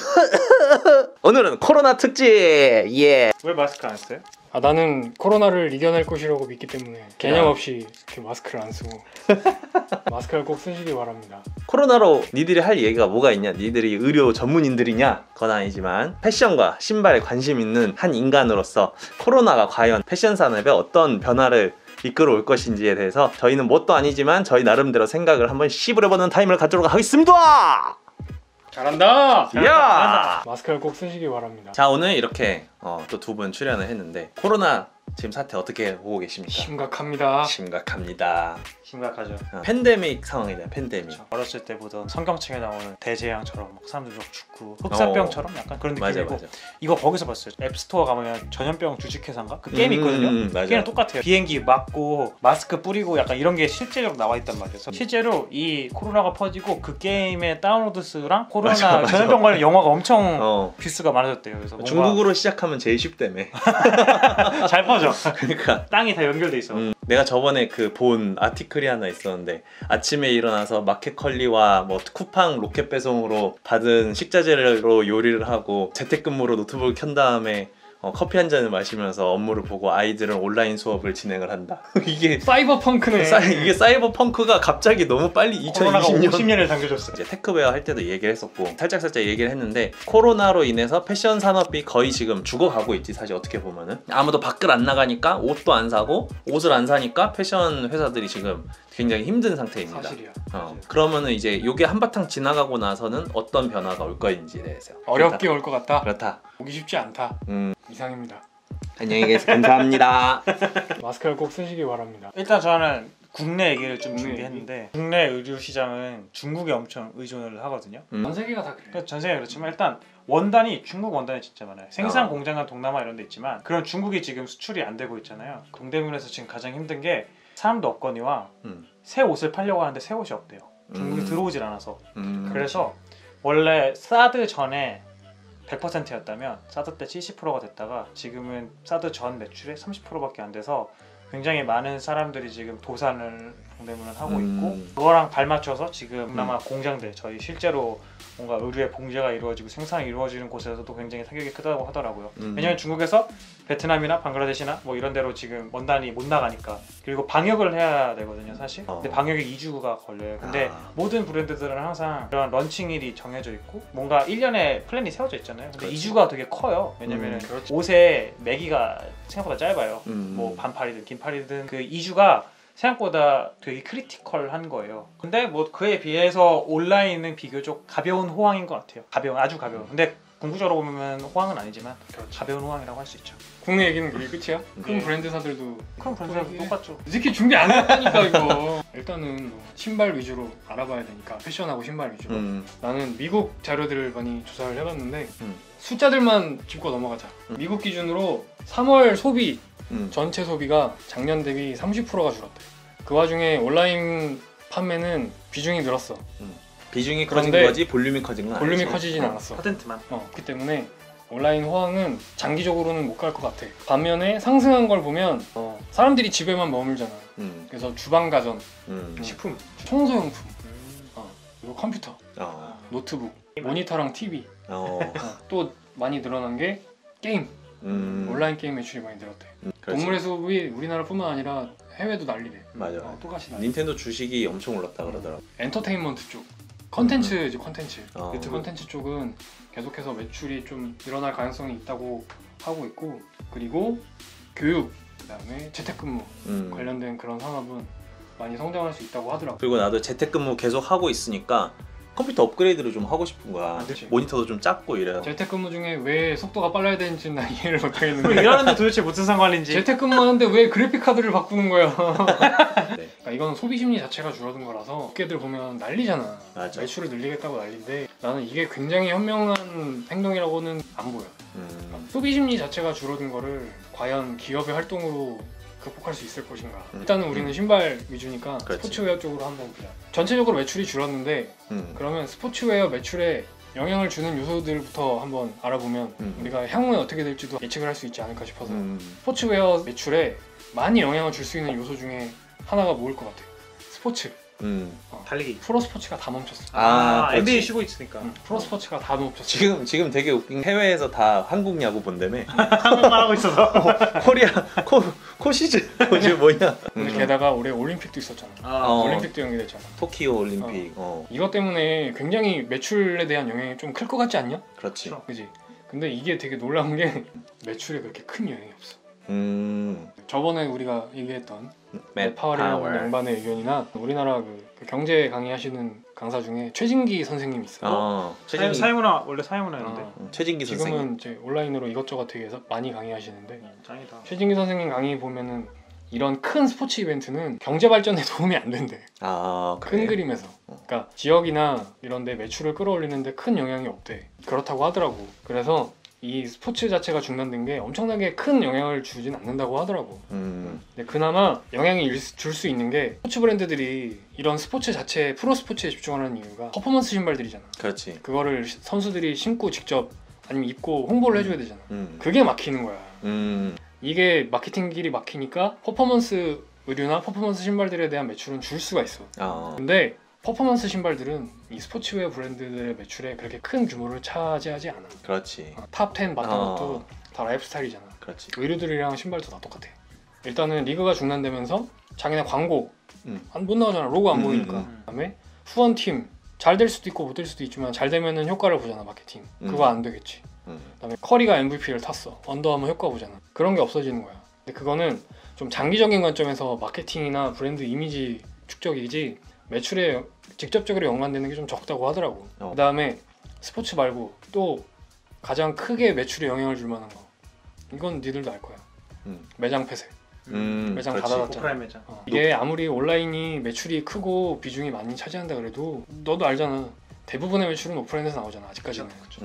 오늘은 코로나 특집. 예. 왜 마스크 안 써요? 나는 코로나를 이겨낼 것이라고 믿기 때문에 개념 없이 이렇게 마스크를 안 쓰고 마스크를 꼭 쓰시기 바랍니다. 코로나로 니들이 할 얘기가 뭐가 있냐? 니들이 의료 전문인들이냐? 그건 아니지만 패션과 신발에 관심 있는 한 인간으로서 코로나가 과연 패션 산업에 어떤 변화를 이끌어올 것인지에 대해서 저희는 뭣도 아니지만 저희 나름대로 생각을 한번 씹으려보는 타임을 갖도록 하겠습니다. 잘한다! 야! 마스크를 꼭 쓰시기 바랍니다. 자, 오늘 이렇게 또 두 분 출연을 했는데 코로나 지금 사태 어떻게 보고 계십니까? 심각합니다. 심각합니다. 심각하죠. 팬데믹 상황이다. 팬데믹. 그렇죠. 어렸을 때 보던 성경책에 나오는 대재앙처럼 막 사람들 막 죽고 흑사병처럼 약간 그런 느낌이고 맞아. 이거 거기서 봤어요. 앱스토어 가면 전염병 주식회사인가? 그 게임 있거든요. 맞아. 게임이랑 똑같아요. 비행기 맞고 마스크 뿌리고 약간 이런 게 실제로 나와 있단 말이에요. 실제로 이 코로나가 퍼지고 그 게임의 다운로드 수랑 코로나 맞아. 전염병 관련 영화가 엄청 뷰수가 많아졌대요. 그래서 뭔가 중국으로 시작하면 제일 쉽다며. 잘 퍼져. 그러니까 땅이 다 연결돼 있어. 내가 저번에 그 본 아티클이 하나 있었는데 아침에 일어나서 마켓컬리와 뭐 쿠팡 로켓 배송으로 받은 식자재로 요리를 하고 재택근무로 노트북을 켠 다음에 커피 한 잔을 마시면서 업무를 보고 아이들은 온라인 수업을 진행을 한다. 이게 사이버펑크네. 이게 사이버펑크가 갑자기 너무 빨리 코로나가 2020년 50년을 당겨줬어. 이제 테크웨어 할 때도 얘기를 했었고 살짝 얘기를 했는데 코로나로 인해서 패션 산업이 거의 지금 죽어가고 있지. 사실 어떻게 보면은 아무도 밖을 안 나가니까 옷도 안 사고 옷을 안 사니까 패션 회사들이 지금 굉장히 힘든 상태입니다. 사실이야. 그러면은 이제 요게 한바탕 지나가고 나서는 어떤 변화가 올 거인지에 대해서 어렵게 올 것 같다. 그렇다. 보기 쉽지 않다. 이상입니다. 안녕히 계세요. 감사합니다. 마스크를 꼭 쓰시기 바랍니다. 일단 저는 국내 얘기를 좀 준비했는데 국내 의류 시장은 중국에 엄청 의존을 하거든요. 전 세계가 다 그래요. 그러니까 전 세계가 그렇지만 일단 원단이 중국 원단이 진짜 많아요. 생산 공장은 동남아 이런 데 있지만 그런 중국이 지금 수출이 안 되고 있잖아요. 동대문에서 지금 가장 힘든 게 사람도 없거니와 새 옷을 팔려고 하는데 새 옷이 없대요. 중국이 들어오질 않아서. 그래서 원래 사드 전에 100%였다면 사드 때 70%가 됐다가 지금은 사드 전 매출의 30%밖에 안 돼서 굉장히 많은 사람들이 지금 도산을 동대문을 하고 있고 그거랑 발맞춰서 지금 그나마 공장들 저희 실제로 뭔가 의류의 봉제가 이루어지고 생산이 이루어지는 곳에서도 굉장히 타격이 크다고 하더라고요. 왜냐면 중국에서 베트남이나 방글라데시나 뭐 이런 데로 지금 원단이 못 나가니까. 그리고 방역을 해야 되거든요 사실. 근데 방역에 2주가 걸려요. 근데 모든 브랜드들은 항상 그런 런칭일이 정해져 있고 뭔가 1년에 플랜이 세워져 있잖아요. 근데 2주가 되게 커요. 왜냐면 옷의 매기가 생각보다 짧아요. 뭐 반팔이든 긴팔이든 그 2주가 생각보다 되게 크리티컬한 거예요. 근데 뭐 그에 비해서 온라인은 비교적 가벼운 호황인 것 같아요. 아주 가벼운. 근데 궁극적으로 보면 호황은 아니지만 가벼운 호황이라고 할 수 있죠. 국내 얘기는 그게 끝이야? 큰 브랜드사들도 큰 브랜드사도 똑같죠. 이 새끼 준비 안 했다니까 이거. 일단은 뭐 신발 위주로 알아봐야 되니까 패션하고 신발 위주로. 나는 미국 자료들을 많이 조사를 해봤는데 숫자들만 짚고 넘어가자. 미국 기준으로 3월 소비 전체 소비가 작년 대비 30%가 줄었대. 그 와중에 온라인 판매는 비중이 늘었어. 비중이 커진 거지 볼륨이 커진 건 볼륨이 아니지. 커지진 않았어. 퍼센트만. 그렇기 때문에 온라인 호황은 장기적으로는 못 갈 것 같아. 반면에 상승한 걸 보면 사람들이 집에만 머물잖아. 그래서 주방 가전, 식품, 청소용품, 그리고 컴퓨터, 노트북, 모니터랑 TV 또 많이 늘어난 게 게임. 온라인 게임 매출이 많이 늘었대. 동물의 숲이 우리나라뿐만 아니라 해외도 난리래. 맞아. 똑같이 난리. 닌텐도 주식이 엄청 올랐다 그러더라고. 엔터테인먼트 쪽, 컨텐츠지 컨텐츠. 유튜브 컨텐츠 쪽은 계속해서 매출이 좀 늘어날 가능성이 있다고 하고 있고, 그리고 교육, 그다음에 재택근무 관련된 그런 산업은 많이 성장할 수 있다고 하더라고. 그리고 나도 재택근무 계속 하고 있으니까 컴퓨터 업그레이드를 좀 하고 싶은 거야. 모니터도 좀 작고 이래요. 재택근무 중에 왜 속도가 빨라야 되는지는 난 이해를 못하겠는데 그럼 일하는데 도대체 무슨 상관인지. 재택근무하는데 왜 그래픽카드를 바꾸는 거야. 그러니까 이건 소비심리 자체가 줄어든 거라서 업계들 보면 난리잖아. 맞아. 매출을 늘리겠다고 난리인데 나는 이게 굉장히 현명한 행동이라고는 안 보여. 소비심리 자체가 줄어든 거를 과연 기업의 활동으로 극복할 수 있을 것인가. 일단은 우리는 신발 위주니까 스포츠웨어 쪽으로 한번 보자. 전체적으로 매출이 줄었는데 그러면 스포츠웨어 매출에 영향을 주는 요소들부터 한번 알아보면 우리가 향후에 어떻게 될지도 예측을 할 수 있지 않을까 싶어서 스포츠웨어 매출에 많이 영향을 줄 수 있는 요소 중에 하나가 뭐일 것 같아? 스포츠. 달리기. 프로스포츠가 다 멈췄어. NBA 쉬고 있으니까. 프로스포츠가 다 멈췄어. 지금 되게 웃긴 게 해외에서 다 한국 야구 본다며. 한국만 하고 있어서. 코리아 코 시즌 뭐냐. 근데 게다가 올해 올림픽도 있었잖아. 올림픽도 연기됐잖아. 토키오 올림픽. 이것 때문에 굉장히 매출에 대한 영향이 좀 클 것 같지 않냐? 그렇지. 그지. 근데 이게 되게 놀라운 게 매출에 그렇게 큰 영향이 없어. 저번에 우리가 얘기했던 맷 파월이라는 양반의 의견이나 우리나라 그 경제 강의하시는 강사 중에 최진기 선생님이 있어요. 사회문화 원래 사회문화였는데 최진기 선생님. 지금은 이제 온라인으로 이것저것 되게 많이 강의하시는데 짱이다. 최진기 선생님 강의 보면은 이런 큰 스포츠 이벤트는 경제 발전에 도움이 안 된대. 그래? 큰 그림에서. 그러니까 지역이나 이런 데 매출을 끌어올리는데 큰 영향이 없대. 그렇다고 하더라고. 그래서 이 스포츠 자체가 중단된 게 엄청나게 큰 영향을 주진 않는다고 하더라고. 근데 그나마 영향이 줄 수 있는 게 스포츠 브랜드들이 이런 스포츠 자체, 프로 스포츠에 집중하는 이유가 퍼포먼스 신발들이잖아. 그렇지. 그거를 선수들이 신고 직접 아니면 입고 홍보를 해줘야 되잖아. 그게 막히는 거야. 이게 마케팅 길이 막히니까 퍼포먼스 의류나 퍼포먼스 신발들에 대한 매출은 줄 수가 있어. 근데 퍼포먼스 신발들은 이 스포츠웨어 브랜드들의 매출에 그렇게 큰 규모를 차지하지 않아. 그렇지. 탑 10 맡은 것도 다 라이프스타일이잖아. 그렇지. 의류들이랑 신발도 다 똑같아. 일단은 리그가 중단되면서 자기네 광고 못 나오잖아. 로고 안 보이니까. 그다음에 후원팀 잘 될 수도 있고 못 될 수도 있지만 잘 되면은 효과를 보잖아. 마케팅. 그거 안 되겠지. 그다음에 커리가 MVP를 탔어. 언더아머 효과 보잖아. 그런 게 없어지는 거야. 근데 그거는 좀 장기적인 관점에서 마케팅이나 브랜드 이미지 축적이지 매출에 직접적으로 연관되는 게 좀 적다고 하더라고. 그다음에 스포츠 말고 또 가장 크게 매출에 영향을 줄 만한 거. 이건 니들도 알 거야. 매장 폐쇄. 매장 닫아놨잖아. 오프라인 매장. 이게 아무리 온라인이 매출이 크고 비중이 많이 차지한다 그래도 너도 알잖아. 대부분의 매출은 오프라인에서 나오잖아. 아직까지는.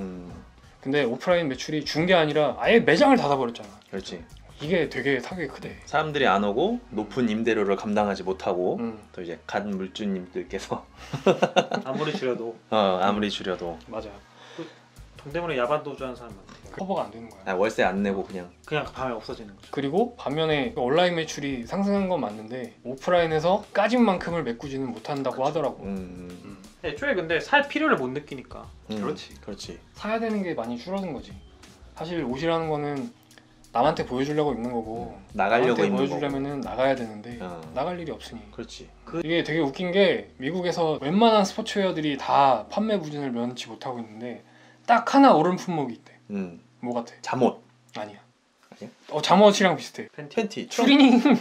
근데 오프라인 매출이 준 게 아니라 아예 매장을 닫아버렸잖아. 그렇지. 이게 되게 타격이 크대. 사람들이 안 오고 높은 임대료를 감당하지 못하고 또 이제 간 물주님들께서 아무리 줄여도 맞아. 동대문에 야반도주 하는 사람 많대. 커버가 안 되는 거야. 월세 안 내고 그냥 밤에 없어지는 거죠. 그리고 반면에 온라인 매출이 상승한 건 맞는데 오프라인에서 까진 만큼을 메꾸지는 못한다고 하더라고. 애초에 근데 살 필요를 못 느끼니까. 그렇지. 사야 되는 게 많이 줄어든 거지. 사실 옷이라는 거는 남한테 보여주려고 입는 거고 나가려고 입는 보여주려면은 나가야 되는데 나갈 일이 없으니. 그렇지. 이게 되게 웃긴 게 미국에서 웬만한 스포츠웨어들이 다 판매 부진을 면치 못하고 있는데 딱 하나 오른 품목이 있대. 뭐 같아? 잠옷. 아니야. 잠옷이랑 비슷해. 팬티. 추리닝.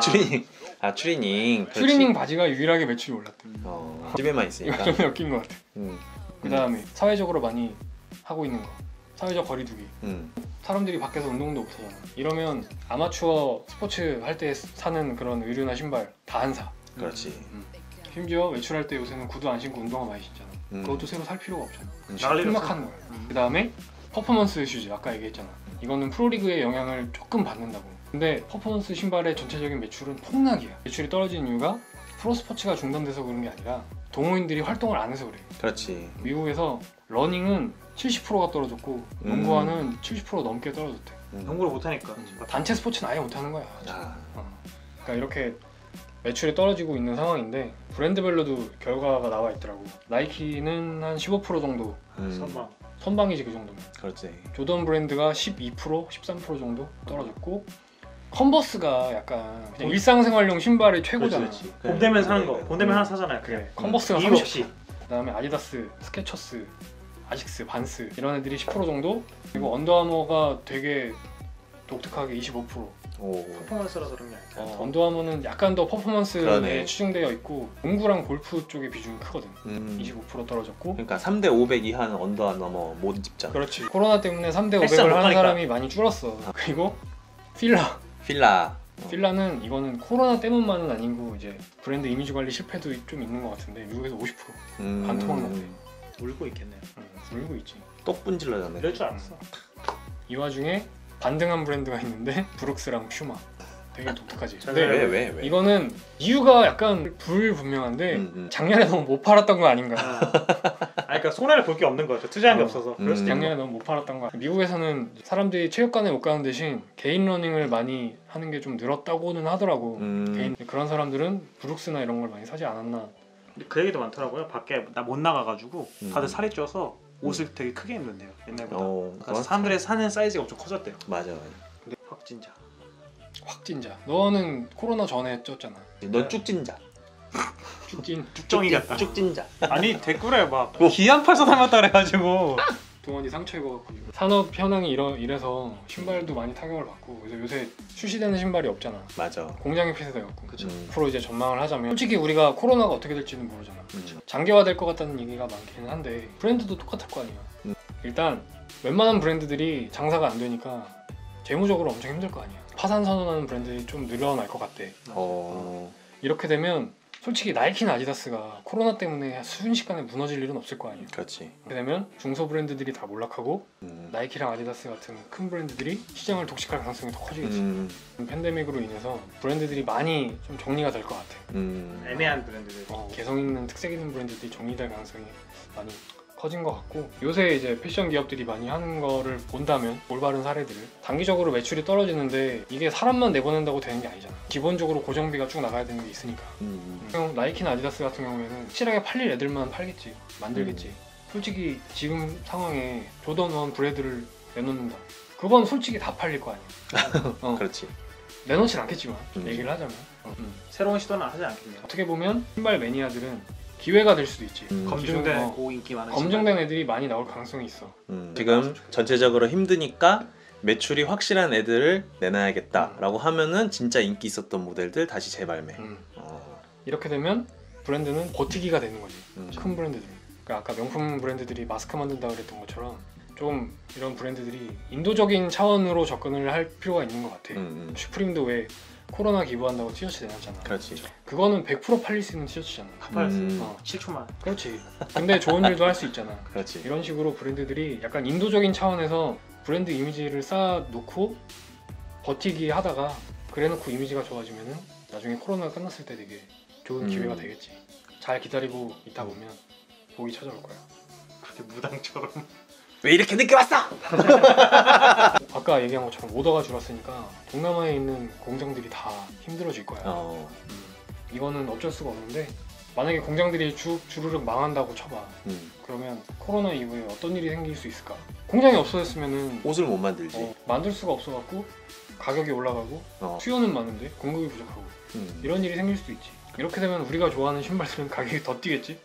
추리닝. 추리닝 바지가 유일하게 매출이 올랐대. 집에만 있으니까. 이거 좀 웃긴 것 같아. 그다음에 사회적으로 많이 하고 있는 거. 사회적 거리두기. 사람들이 밖에서 운동도 못하잖아. 이러면 아마추어 스포츠 할 때 사는 그런 의류나 신발 다 안 사. 그렇지. 심지어 외출할 때 요새는 구두 안 신고 운동화 많이 신잖아. 그것도 새로 살 필요가 없잖아. 나갈 일 생각하는 거야. 그다음에 퍼포먼스 슈즈 아까 얘기했잖아. 이거는 프로리그의 영향을 조금 받는다고. 근데 퍼포먼스 신발의 전체적인 매출은 폭락이야. 매출이 떨어진 이유가 프로 스포츠가 중단돼서 그런 게 아니라 동호인들이 활동을 안 해서 그래. 그렇지. 미국에서 러닝은 70%가 떨어졌고 농구화는 70% 넘게 떨어졌대. 농구를 못하니까. 단체 스포츠는 아예 못하는 거야. 그러니까 이렇게 매출이 떨어지고 있는 상황인데 브랜드별로도 결과가 나와 있더라고. 나이키는 한 15% 정도 선방이지 그 정도면. 그렇지. 조던 브랜드가 12%, 13% 정도 떨어졌고 컨버스가 약간 그냥 일상생활용 신발의 최고잖아. 봄 되면 사는 거. 봄 되면 하나 사잖아요. 그래. 컨버스가 이유 없이. 그다음에 아디다스, 스케쳐스, 아식스, 반스 이런 애들이 10% 정도. 그리고 언더아머가 되게 독특하게 25%. 퍼포먼스라서 그런 게 아니야. 언더아머는 약간 더 퍼포먼스에 그러네. 추정되어 있고 농구랑 골프 쪽의 비중이 크거든. 25% 떨어졌고. 그러니까 3대 500 이하는 언더아머 못 집잖아. 그렇지. 코로나 때문에 3대 500을 하는 사람이 많이 줄었어. 그리고 필라는 이거는 코로나 때문만은 아니고 이제 브랜드 이미지 관리 실패도 좀 있는 것 같은데 미국에서 50% 반토막 났대. 울고 있겠네요. 울고 있지. 똑분질러졌네. 이럴 줄 알았어. 이 와중에 반등한 브랜드가 있는데 브룩스랑 퓨마. 되게 독특하지. 왜? 이거는 이유가 약간 불분명한데 작년에 너무 못 팔았던 거 아닌가. 그러니까 손해를 볼 게 없는 거죠. 투자한 게 없어서. 작년에 너무 못 팔았던 거. 미국에서는 사람들이 체육관에 못 가는 대신 개인 러닝을 많이 하는 게 좀 늘었다고는 하더라고. 개인 그런 사람들은 브룩스나 이런 걸 많이 사지 않았나 그 얘기도 많더라고요. 밖에 나 못 나가가지고 다들 살이 쪄서 옷을 되게 크게 입는데요. 옛날보다. 그래서 사람들의 사는 사이즈가 엄청 커졌대요. 맞아. 근데 확진자. 너는 코로나 전에 쪘잖아. 너 쭉진자. 쭉정이 같다. 쭉진자. 아니 댓글에 막 기안팔서 닮았다 그래가지고 동원이 상처 입어갖고 산업 현황이 이래서 신발도 많이 타격을 받고 그래서 요새 출시되는 신발이 없잖아. 맞아. 공장이 폐쇄돼갖고. 그쵸. 앞으로 이제 전망을 하자면 솔직히 우리가 코로나가 어떻게 될지는 모르잖아. 장기화될 것 같다는 얘기가 많기는 한데 브랜드도 똑같을 거 아니야. 일단 웬만한 브랜드들이 장사가 안 되니까 재무적으로 엄청 힘들 거 아니야. 파산 선언하는 브랜드들이 좀 늘어날 것 같대. 이렇게 되면 솔직히 나이키나 아디다스가 코로나 때문에 순식간에 무너질 일은 없을 거 아니야. 그렇지. 그렇게 되면 중소 브랜드들이 다 몰락하고 나이키랑 아디다스 같은 큰 브랜드들이 시장을 독식할 가능성이 더 커지겠지. 팬데믹으로 인해서 브랜드들이 많이 좀 정리가 될 것 같아. 애매한 브랜드들. 개성 있는 특색 있는 브랜드들이 정리될 가능성이 많이 커진 것 같고 요새 이제 패션 기업들이 많이 하는 거를 본다면 올바른 사례들을 단기적으로 매출이 떨어지는데 이게 사람만 내보낸다고 되는 게 아니잖아. 기본적으로 고정비가 쭉 나가야 되는 게 있으니까. 나이키나 아디다스 같은 경우에는 확실하게 팔릴 애들만 팔겠지. 만들겠지. 솔직히 지금 상황에 조던 1 브레드를 내놓는다. 그건 솔직히 다 팔릴 거 아니야. 그렇지. 내놓진 않겠지만 얘기를 하자면 새로운 시도는 하지 않겠네요. 어떻게 보면 신발 매니아들은 기회가 될 수도 있지. 검증된 고인기 많은 검증된 애들이 많이 나올 가능성이 있어. 지금 전체적으로 힘드니까 매출이 확실한 애들을 내놔야겠다라고 하면은 진짜 인기 있었던 모델들 다시 재발매. 이렇게 되면 브랜드는 버티기가 되는 거지. 큰 브랜드들. 그러니까 아까 명품 브랜드들이 마스크 만든다 그랬던 것처럼 좀 이런 브랜드들이 인도적인 차원으로 접근을 할 필요가 있는 것 같아. 슈프림도 왜 코로나 기부한다고 티셔츠 내놨잖아. 그렇지. 그거는 100% 팔릴 수 있는 티셔츠잖아. 팔렸어. 7초만. 그렇지. 근데 좋은 일도 할 수 있잖아. 그렇지. 이런 식으로 브랜드들이 약간 인도적인 차원에서 브랜드 이미지를 쌓아놓고 버티기 하다가 그래놓고 이미지가 좋아지면은 나중에 코로나가 끝났을 때 되게 좋은 기회가 되겠지. 잘 기다리고 있다 보면 복이 찾아올 거야. 그렇게 무당처럼. 왜 이렇게 늦게 왔어? 아까 얘기한 것처럼 오더가 줄었으니까 동남아에 있는 공장들이 다 힘들어질 거야. 이거는 어쩔 수가 없는데 만약에 공장들이 주르륵 망한다고 쳐봐. 그러면 코로나 이후에 어떤 일이 생길 수 있을까? 공장이 없어졌으면은 옷을 못 만들지. 만들 수가 없어갖고 가격이 올라가고 수요는 많은데 공급이 부족하고 이런 일이 생길 수도 있지. 이렇게 되면 우리가 좋아하는 신발들은 가격이 더 뛰겠지.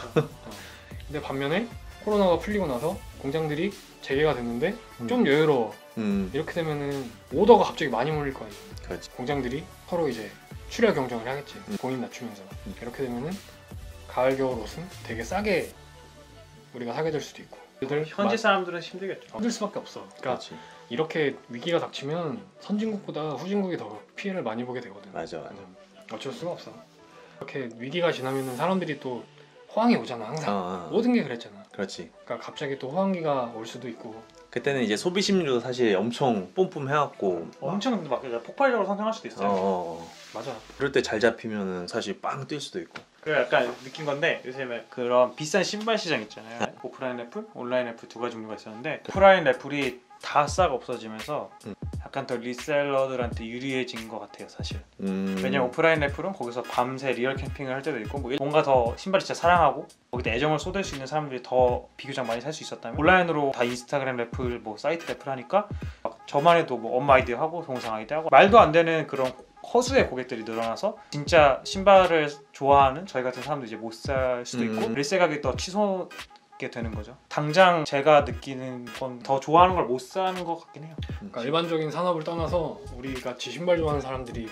근데 반면에 코로나가 풀리고 나서 공장들이 재개가 됐는데 좀 여유로워. 이렇게 되면은 오더가 갑자기 많이 몰릴 거 아니야. 그렇지. 공장들이 서로 이제 출혈 경쟁을 하겠지. 공인 낮추면서. 이렇게 되면은 가을 겨울 옷은 되게 싸게 우리가 사게 될 수도 있고. 현지 사람들은 힘들겠죠. 힘들 수밖에 없어. 그러니까 그렇지. 이렇게 위기가 닥치면 선진국보다 후진국이 더 피해를 많이 보게 되거든. 맞아. 어쩔 수가 없어. 이렇게 위기가 지나면은 사람들이 또 호황이 오잖아. 항상 모든 게 그랬잖아. 그렇지. 그러니까 갑자기 또 호황기가 올 수도 있고. 그때는 이제 소비 심리도 사실 엄청 뿜뿜해갖고 엄청 막 폭발적으로 성장할 수도 있어요. 맞아. 그럴 때 잘 잡히면은 사실 빵 뛸 수도 있고. 그래 약간 느낀 건데 요새 그런 비싼 신발 시장 있잖아요. 오프라인 래플, 온라인 래플 두 가지 종류가 있었는데 오프라인 래플이 다 싹 없어지면서 약간 더 리셀러들한테 유리해진 것 같아요 사실. 왜냐면 오프라인 래플은 거기서 밤새 리얼 캠핑을 할 때도 있고 뭔가 더 신발을 진짜 사랑하고 거기다 애정을 쏟을 수 있는 사람들이 더 비교적 많이 살 수 있었다면 온라인으로 다 인스타그램 래플 사이트 래플 하니까 막 저만 해도 엄마 아이디 하고 동생 아이디 하고 말도 안 되는 그런 허수의 고객들이 늘어나서 진짜 신발을 좋아하는 저희 같은 사람도 이제 못 살 수도 있고 리셀 가격이 더 치솟게 되는 거죠. 당장 제가 느끼는 건 더 좋아하는 걸 못 사는 것 같긴 해요. 그러니까 일반적인 산업을 떠나서 우리 같이 신발 좋아하는 사람들이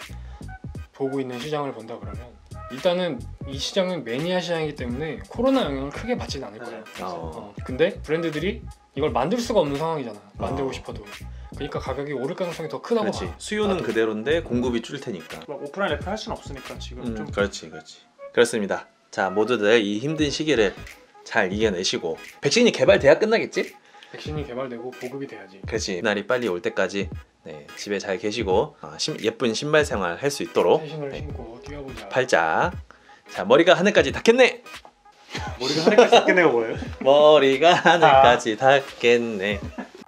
보고 있는 시장을 본다 그러면 일단은 이 시장은 매니아 시장이기 때문에 코로나 영향을 크게 받지는 않을 거야. 근데 브랜드들이 이걸 만들 수가 없는 상황이잖아. 만들고 싶어도. 그러니까 가격이 오를 가능성이 더 크다고 그렇지. 봐. 수요는 그대로인데 공급이 줄 테니까. 오프라인 래플 할 수는 없으니까 지금 좀. 그렇지. 그렇습니다. 자, 모두들 이 힘든 시기를 잘 이겨내시고 백신이 개발돼야 끝나겠지? 백신이 개발되고 보급이 돼야지. 그렇지. 날이 빨리 올 때까지 집에 잘 계시고 예쁜 신발 생활 할 수 있도록 최신을 신고 뛰어보자. 팔자. 자, 머리가 하늘까지 닿겠네. 머리가 하늘까지 닿겠네가 뭐예요? 머리가 하늘까지 닿겠네.